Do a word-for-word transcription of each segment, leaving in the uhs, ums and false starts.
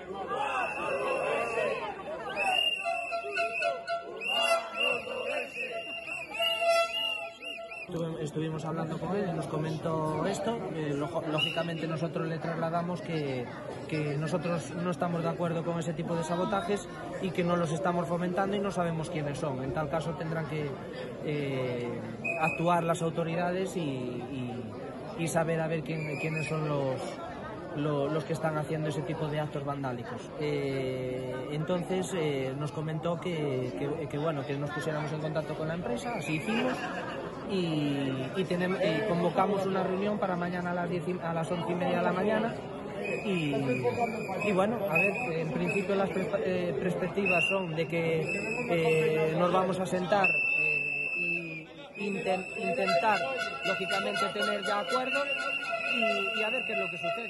Estuvimos hablando con él y nos comentó esto. Eh, lógicamente nosotros le trasladamos que, que nosotros no estamos de acuerdo con ese tipo de sabotajes y que no los estamos fomentando y no sabemos quiénes son. En tal caso tendrán que eh, actuar las autoridades y, y, y saber a ver quién, quiénes son los, los, los que están haciendo ese tipo de actos vandálicos. Eh, entonces eh, nos comentó que, que, que, bueno, que nos pusiéramos en contacto con la empresa, así hicimos. Y, y, tenemos, y convocamos una reunión para mañana a las, diez, a las once y media de la mañana y, y bueno, a ver, en principio las eh, perspectivas son de que eh, nos vamos a sentar eh, y inten, intentar lógicamente tener ya acuerdos y, y a ver qué es lo que sucede.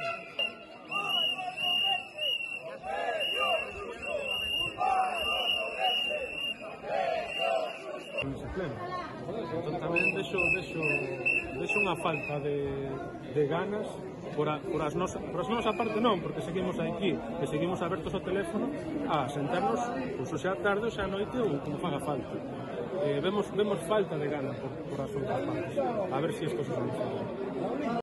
Entón tamén deixo, deixo, deixo unha falta de, de ganas por, a, por, as nosa, por as nosa parte non, porque seguimos aquí e seguimos abertos ao teléfono a sentarnos, pois, o xa tarde ou xa noite ou como faga falta. Eh, vemos, vemos falta de ganas por, por as outras partes, a ver se si isto se soluciona.